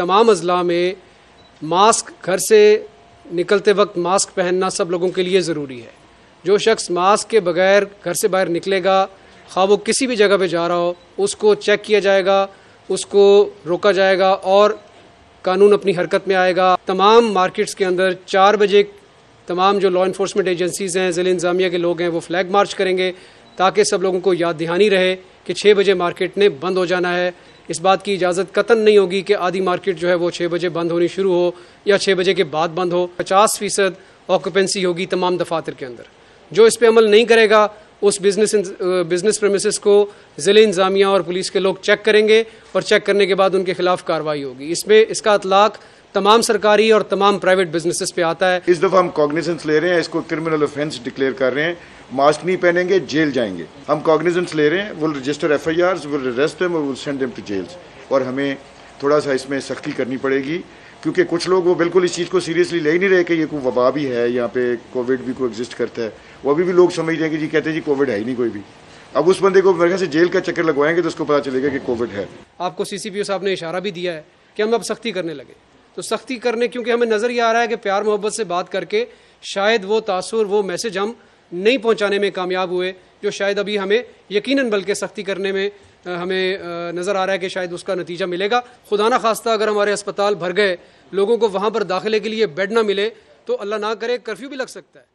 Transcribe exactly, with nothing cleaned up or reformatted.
تمام اضلاع میں ماسک گھر سے نکلتے وقت ماسک پہننا سب لوگوں کے لیے ضروری ہے. جو شخص ماسک کے بغیر گھر سے باہر نکلے گا، خواہ وہ کسی بھی جگہ پہ جا رہا ہو، اس کو چیک کیا جائے گا، اس کو روکا جائے گا اور قانون اپنی حرکت میں آئے گا. تمام مارکیٹس کے اندر چار بجے تمام جو لا انفورسمنٹ ایجنسیز ہیں، ضلع انتظامیہ کے لوگ ہیں، وہ فلیگ مارچ کریں گے تاکہ سب لوگوں کو یاد دہانی رہے کہ چھ بجے مارکیٹ نے بند ہو جانا ہے. اس بات کی اجازت قطعاً نہیں ہوگی کہ آدھی مارکیٹ جو ہے وہ چھ بجے بند ہونی شروع ہو یا چھ بجے کے بعد بند ہو. پچاس فیصد آکوپینسی ہوگی تمام دفاتر کے اندر. جو اس پہ عمل نہیں کرے گا اس بزنس بزنس پریمیسز کو ضلع انتظامیہ اور پولیس کے لوگ چیک کریں گے اور چیک کرنے کے بعد ان کے خلاف کارروائی ہوگی. اس میں اس کا اطلاق تمام سرکاری اور تمام پرائیویٹ بزنسز پہ آتا ہے. اس دفعہ ہم کاگنیزنس لے رہے ہیں، اس کو کرمنل آفینس ڈکلیئر کر رہے ہیں. ماسک نہیں پہنیں گے جیل جائیں گے. ہم کاگنیزنس لے رہے ہیں، ول رجسٹر ایف آئی آرز، ول اریسٹ دیم اور will send them to jails. اور ہمیں تھوڑا سا اس میں سختی کرنی پڑے گی کیونکہ کچھ لوگ وہ بالکل اس چیز کو سیریسلی لے ہی نہیں رہے کہ یہ کوئی وبا بھی ہے، یہاں پہ کووڈ بھی کوئی ایگزسٹ کرتا ہے. وہ ابھی بھی لوگ سمجھ رہے ہیں کہ جی کہتے ہیں جی کووڈ ہے ہی نہیں کوئی بھی. اب اس بندے کو میرے خیال سے جیل کا چکر لگوائیں گے تو اس کو پتا چلے گا کہ کووڈ ہے. آپ کو سی سی پی او صاحب نے اشارہ بھی دیا ہے کہ ہم اب سختی کرنے لگے. تو سختی کرنے کیونکہ ہمیں نظر یہ آ رہا ہے کہ پیار محبت سے بات کر کے شاید وہ تاثر وہ میسج ہم نہیں پہنچانے میں کامیاب ہوئے جو شاید ابھی ہمیں یقیناً بلکہ سختی کرنے میں ہمیں نظر آ رہا ہے کہ شاید اس کا نتیجہ ملے گا. خدا نہ خواستہ اگر ہمارے اسپتال بھر گئے، لوگوں کو وہاں پر داخلے کے لیے بیڈ نہ ملے تو اللہ نہ کرے کرفیو بھی لگ سکتا ہے.